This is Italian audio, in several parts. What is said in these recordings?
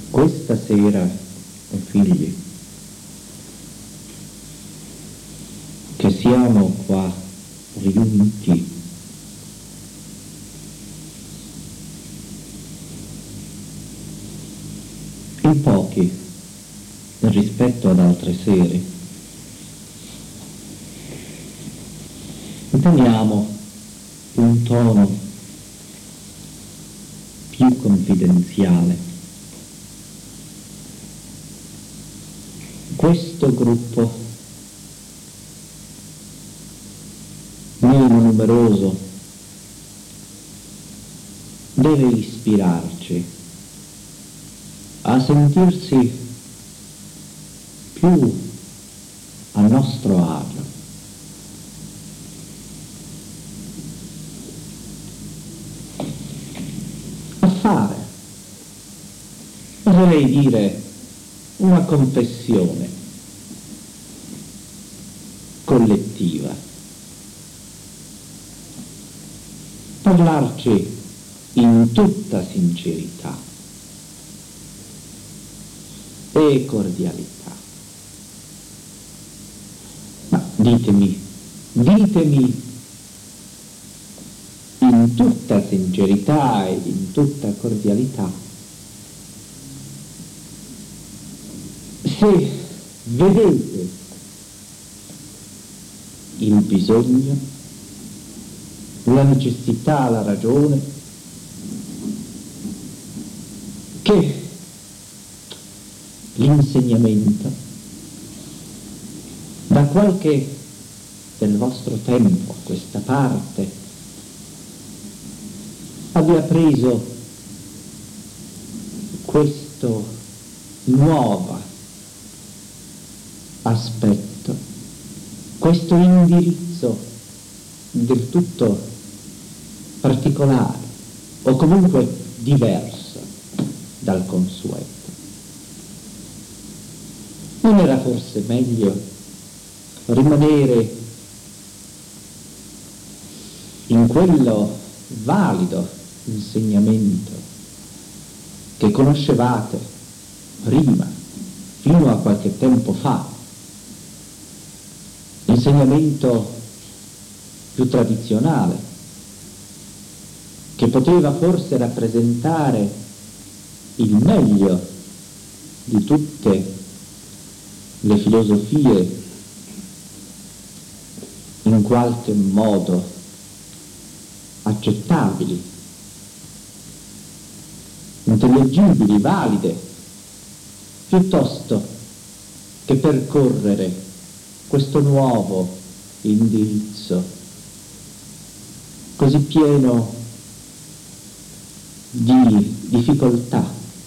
Questa sera, figli, che siamo qua riuniti, in pochi rispetto ad altre sere, teniamo un tono più confidenziale. Questo gruppo, meno numeroso, deve ispirarci a sentirsi più a nostro agio. A fare, vorrei dire, una confessione collettiva, parlarci in tutta sincerità e cordialità. Ma ditemi in tutta sincerità ed in tutta cordialità, se vedete il bisogno, la necessità, la ragione, che l'insegnamento da qualche del vostro tempo a questa parte abbia preso questo nuovo aspetto, questo indirizzo del tutto particolare o comunque diverso dal consueto. Non era forse meglio rimanere in quello valido insegnamento che conoscevate prima, fino a qualche tempo fa, l'insegnamento più tradizionale, che poteva forse rappresentare il meglio di tutte le filosofie in qualche modo accettabili, intellegibili, valide, piuttosto che percorrere questo nuovo indirizzo così pieno di difficoltà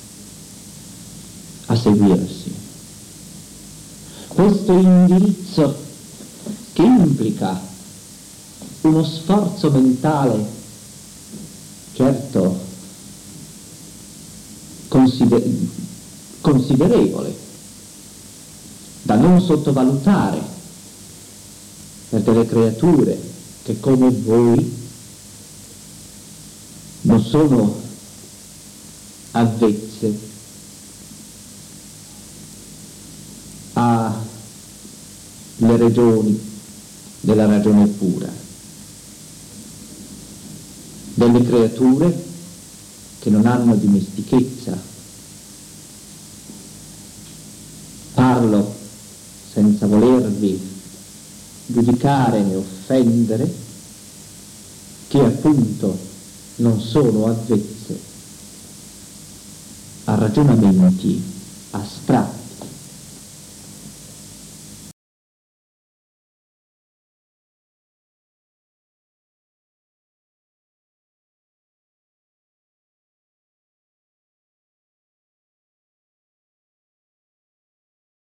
a seguirsi. Questo indirizzo che implica uno sforzo mentale, certo considerevole, da non sottovalutare per delle creature che come voi non sono avvezze alle regioni della ragione pura, delle creature che non hanno dimestichezza. Parlo senza volervi giudicare né offendere, che appunto non sono avvezze a ragionamenti astratti,